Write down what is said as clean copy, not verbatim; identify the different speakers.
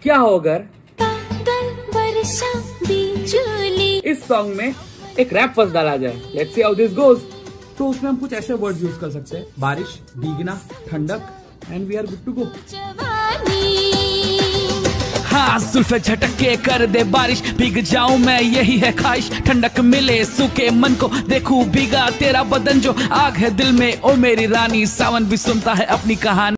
Speaker 1: क्या हो अगर इस सॉन्ग में एक रैप वर्स डाला जाए। Let's see how this goes. तो उसमें हम कुछ ऐसे वर्ड्स यूज कर सकते हैं, बारिश, भीगना, ठंडक, and we are good to go.
Speaker 2: हाँ, जुल्फे झटक के कर दे बारिश, भीग जाऊं मैं यही है ख्वाहिश, ठंडक मिले सूखे मन को, देखूं भीगा तेरा बदन जो आग है दिल में, ओ मेरी रानी, सावन भी सुनता है अपनी कहानी।